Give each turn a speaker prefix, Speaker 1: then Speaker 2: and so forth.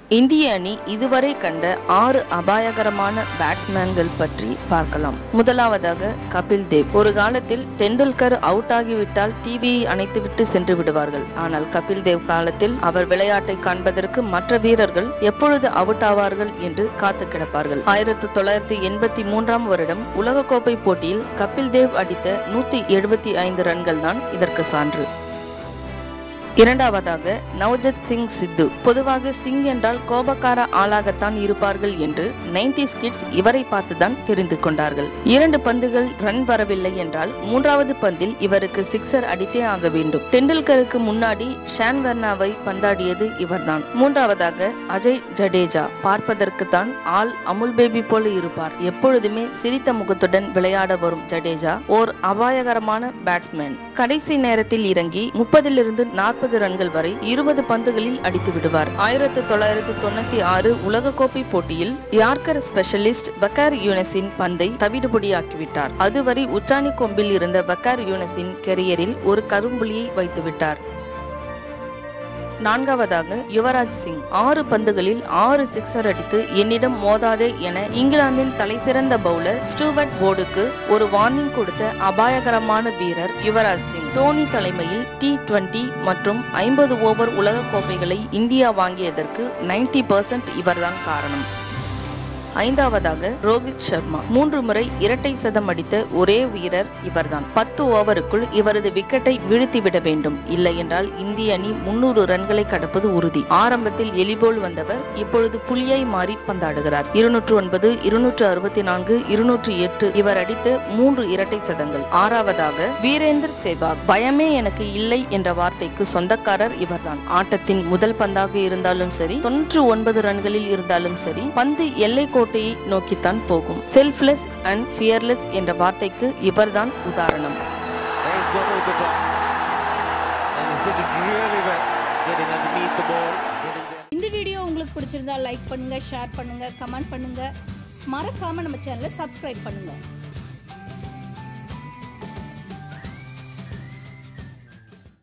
Speaker 1: இந்திய அணி இதுவரை கண்ட 6 அபாயகரமான பேட்ஸ்மேன்கள் பற்றி பார்க்கலாம். முதலாவதாக கபில் தேவ். ஒரு காலத்தில் டெண்டுல்கர் அவுட் ஆகிவிட்டால் டிவியை அணைத்துவிட்டு சென்று விடுவார்கள். ஆனால் கபில் தேவ் காலத்தில் அவர் விளையாட்டை காண்பதற்கு மற்ற வீரர்கள் எப்பொழுது அவுட் ஆவார்கள் என்று காத்து கிடப்பார்கள். 1983 வருடம் உலகக்கோப்பை போட்டியில் கபில் தேவ் அடித்த 175 ரன்கள் தான் இதற்கு சான்று. இரண்டாவதாக நவ்ஜத் சிங் சித்து. பொதுவாக சிங் என்றால் கோபக்கார ஆளாகத்தான் இருப்பார்கள் என்று 90s கிட்ஸ் இவரை பார்த்துதான் தெரிந்து கொண்டார்கள். 2 பந்துகள் ரன் வரவில்லை என்றால் 3வது பந்தில் இவருக்கு சிக்ஸர் அடித்தே ஆக வேண்டும். டெண்டுல்கருக்கு முன்னாடி ஷான் வர்னாவை பந்தாடியது இவர்தான். மூன்றாவதாக அஜய் ஜடேஜா. பார்ப்பதற்கு தான் ஆள் அமுல் பேபி போல இருப்பார். எப்பொழுதுமே சிரித்த முகத்துடன் விளையாட வரும் ஜடேஜா ஓர் அபாயகரமான பேட்ஸ்மேன். கடைசி நேரத்தில் இறங்கி 30 40 ரன்கள் வரை 20 பந்துகளில் அடித்து விடுவார். 1996 உலகக்கோப்பை போட்டியில் யார்கர் ஸ்பெஷலிஸ்ட் வக்கார் யூனிஸின் பந்தை தவிடுபொடியாக்கிவிட்டார். அதுவரை உச்சாணி கொம்பில் இருந்த வக்கார் யூனிஸின் கெரியரில் ஒரு கரும்புலியை வைத்துவிட்டார். நான்காவதாக யுவராஜ் சிங். 6 பந்துகளில் 6 சிக்ஸர் அடித்து என்னிடம் மோதாதே என இங்கிலாந்தின் தலைசிறந்த பவுலர் ஸ்டூவர்ட் போர்டுக்கு ஒரு வார்னிங் கொடுத்த அபாயகரமான வீரர் யுவராஜ் சிங். டோனி தலைமையில் T20 மற்றும் 50 ஓவர் உலக கோப்பைகளை இந்தியா வாங்கியதற்கு 90% இவர்தான் காரணம். ஐந்தாவதாக ரோஹித் சர்மா. 3 முறை இரட்டை சதம் அடித்த ஒரே வீரர் இவர்தான். 10 ஓவருக்குள் இவரது விக்கெட்டை வீழ்த்திவிட வேண்டும். இல்லை என்றால் இந்திய அணி 300 ரன்களை கடப்பது உறுதி. ஆரம்பத்தில் எலிபோல் வந்தவர் இப்பொழுது புலியாய் மாறி பந்தாடுகிறார். 209, 264, 208 இவர் அடித்த 3 இரட்டை சதங்கள். ஆறாவதாக வீரேந்தர் சேவாக். பயமே எனக்கு இல்லை என்ற வார்த்தைக்கு சொந்தக்காரர் இவர்தான். ஆட்டத்தின் முதல் பந்தாக இருந்தாலும் சரி, 99 ரன்களில் இருந்தாலும் சரி, பந்து எல்லை கோட்டையை நோக்கித்தான் போகும். செல்ஃப்லெஸ் அண்ட் ஃபியர்லெஸ் என்ற வார்த்தைக்கு இவர்தான் உதாரணம்.
Speaker 2: இந்த வீடியோ உங்களுக்கு பிடிச்சிருந்தா லைக் பண்ணுங்க, ஷேர் பண்ணுங்க, கமெண்ட் பண்ணுங்க. மறக்காம நம்ம சேனலை சப்ஸ்கிரைப் பண்ணுங்க.